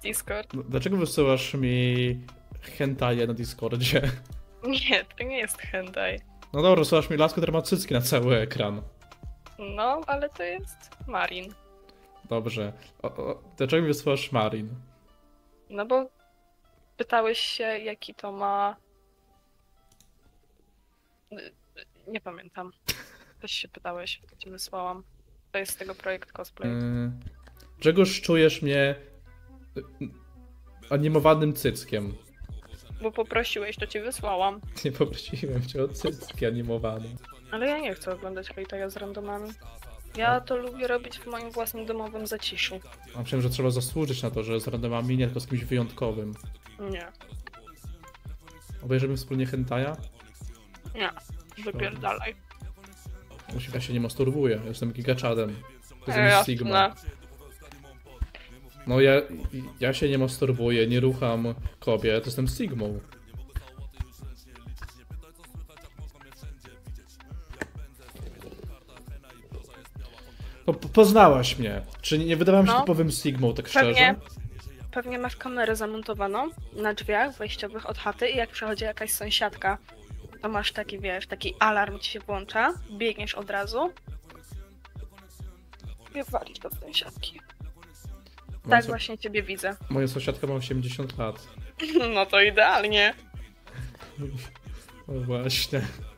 Discord. Dlaczego wysyłasz mi hentaje na Discordzie? Nie, to nie jest hentai. No dobra, wysyłasz mi laskę, która ma cycki na cały ekran. No, ale to jest Marin. Dobrze. Dlaczego mi wysyłasz Marin? No bo pytałeś się, jaki to ma... Nie pamiętam. Też się pytałeś, to ci wysłałam. To jest z tego projekt cosplay. Czegoż czujesz mnie animowanym cyckiem? Bo poprosiłeś, to ci wysłałam. Nie poprosiłem cię o cycki animowane. Ale ja nie chcę oglądać hejtaja z randomami. Ja to lubię robić w moim własnym domowym zaciszu. A myślałem, że trzeba zasłużyć na to, że z randomami, nie tylko z kimś wyjątkowym. Nie. Obejrzymy wspólnie hentaja? Nie. Wypierdalaj. Ja się nie masturbuję, jestem gigaczadem. To jest Sigma. Jasne. No ja się nie masturbuję, nie rucham kobiet, jestem Sigmą. No, poznałaś mnie. Czy nie wydawałem się No. typowym Sigmą, tak szczerze? Pewnie masz kamerę zamontowaną na drzwiach wejściowych od chaty i jak przychodzi jakaś sąsiadka, to masz taki, wiesz, taki alarm ci się włącza, biegniesz od razu i walisz do sąsiadki. Tak właśnie ciebie widzę. Moja sąsiadka ma 80 lat. No to idealnie. No właśnie.